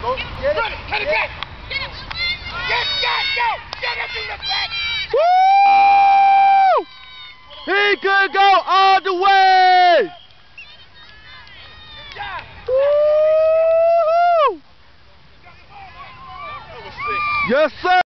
Go, get it. Get it back. Get it. Get it in the back. Woo! He could go all the way. Woo! Yes, sir.